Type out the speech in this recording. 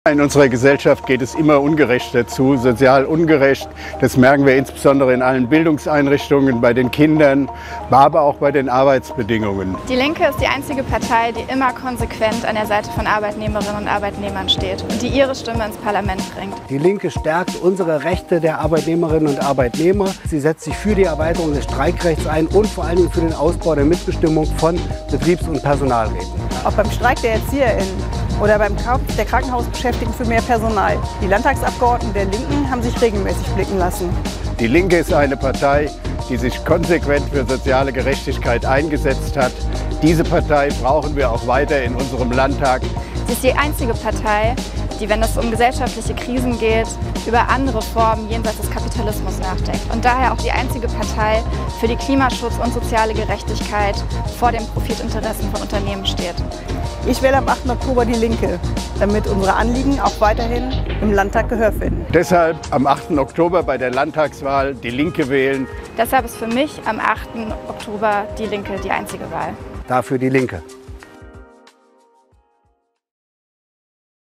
In unserer Gesellschaft geht es immer ungerechter zu, sozial ungerecht. Das merken wir insbesondere in allen Bildungseinrichtungen, bei den Kindern, aber auch bei den Arbeitsbedingungen. Die Linke ist die einzige Partei, die immer konsequent an der Seite von Arbeitnehmerinnen und Arbeitnehmern steht und die ihre Stimme ins Parlament bringt. Die Linke stärkt unsere Rechte der Arbeitnehmerinnen und Arbeitnehmer. Sie setzt sich für die Erweiterung des Streikrechts ein und vor allen Dingen für den Ausbau der Mitbestimmung von Betriebs- und Personalräten. Ob beim Streik der ErzieherInnen oder beim Kampf der Krankenhausbeschäftigten für mehr Personal. Die Landtagsabgeordneten der Linken haben sich regelmäßig blicken lassen. Die Linke ist eine Partei, die sich konsequent für soziale Gerechtigkeit eingesetzt hat. Diese Partei brauchen wir auch weiter in unserem Landtag. Sie ist die einzige Partei, die, wenn es um gesellschaftliche Krisen geht, über andere Formen jenseits des Kapitalismus nachdenkt. Und daher auch die einzige Partei für die Klimaschutz und soziale Gerechtigkeit vor den Profitinteressen von Unternehmen steht. Ich wähle am 8. Oktober die Linke, damit unsere Anliegen auch weiterhin im Landtag Gehör finden. Deshalb am 8. Oktober bei der Landtagswahl die Linke wählen. Deshalb ist für mich am 8. Oktober die Linke die einzige Wahl. Dafür die Linke.